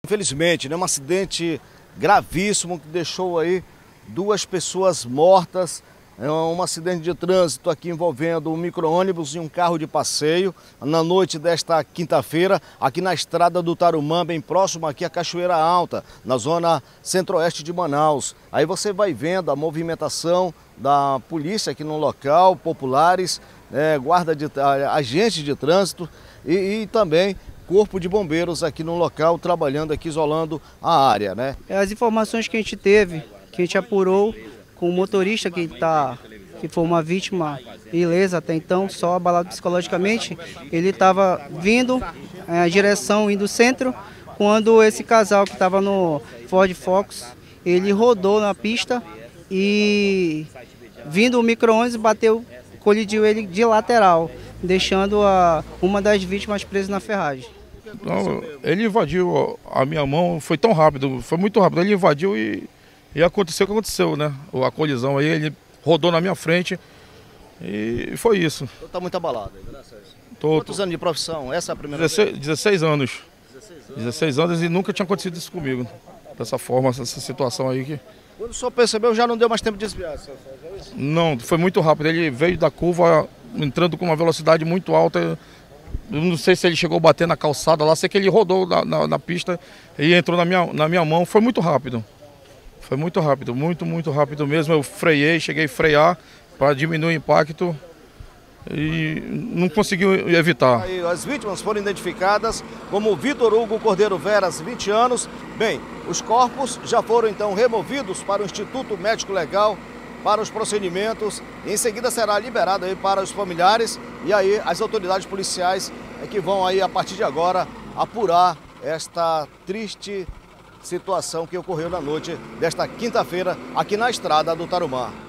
Infelizmente, né, um acidente gravíssimo que deixou aí 2 pessoas mortas. É um acidente de trânsito aqui envolvendo um micro-ônibus e um carro de passeio na noite desta quinta-feira, aqui na estrada do Tarumã, bem próximo aqui à Cachoeira Alta, na zona centro-oeste de Manaus. Aí você vai vendo a movimentação da polícia aqui no local, populares, agentes de trânsito e também Corpo de Bombeiros aqui no local, trabalhando aqui, isolando a área, né? As informações que a gente teve, que a gente apurou com o motorista que foi uma vítima ilesa até então, só abalado psicologicamente, ele estava vindo em direção, indo centro, quando esse casal que estava no Ford Focus, ele rodou na pista e vindo o micro-ônibus colidiu ele de lateral, deixando uma das vítimas presa na ferragem. Não, ele invadiu a minha mão, foi tão rápido, foi muito rápido. Ele invadiu e aconteceu o que aconteceu, né? A colisão aí, ele rodou na minha frente e foi isso. Você está muito abalado, graças. Quantos anos de profissão? Essa é a primeira vez? 16 anos. 16 anos e nunca tinha acontecido isso comigo. Dessa forma, essa situação aí que... Quando o senhor percebeu, já não deu mais tempo de desviar? Não, foi muito rápido. Ele veio da curva entrando com uma velocidade muito alta. Eu não sei se ele chegou a bater na calçada lá, sei que ele rodou na pista e entrou na minha mão. Foi muito rápido. Foi muito rápido, muito rápido mesmo. Eu freiei, cheguei a frear para diminuir o impacto e não consegui evitar. As vítimas foram identificadas como Vitor Hugo Cordeiro Veras, 20 anos. Bem, os corpos já foram então removidos para o Instituto Médico Legal para os procedimentos. Em seguida será liberado aí para os familiares e aí as autoridades policiais que vão aí a partir de agora apurar esta triste situação que ocorreu na noite desta quinta-feira aqui na estrada do Tarumã.